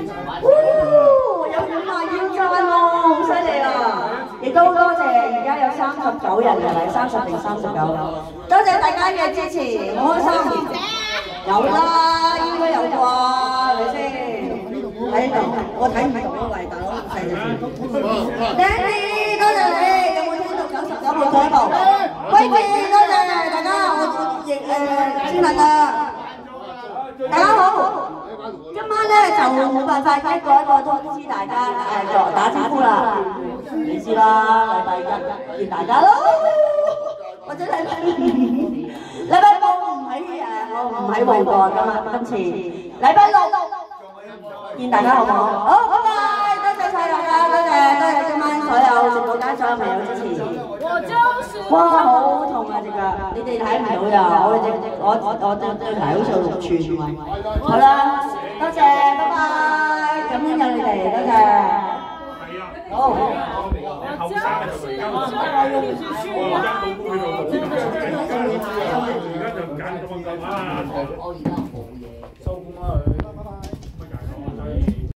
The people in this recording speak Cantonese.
有5萬要讚喎，好犀利啊！亦都多謝而家有39人係咪？30定39？多謝大家嘅支持，好開心。有啦，應該有啩，係咪先？喺度，我睇唔到啊，喂，大佬咁細隻字。Danny， 多謝你，有冇聽到99號台部？威志，多謝大家，我專文啊！大家好。今晚咧就冇辦法一個一個通知大家打招呼啦，你知啦，禮拜一見大家咯，或者禮拜六我唔喺旺角今次禮拜六見大家好唔好？好，拜拜，多謝晒大家，多謝今晚所有直播間所有朋友支持。哇，好痛啊隻腳，你哋睇唔到呀？我對鞋好似有6寸喎。好啦，多謝，拜拜，感恩有你哋，多謝。好。而家就唔揀咁啊！